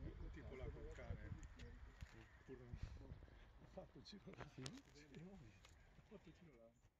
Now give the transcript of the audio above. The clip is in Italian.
un tipo là col cane, pure ha fatto il giro là. Sì? Sì, ho fatto il giro là.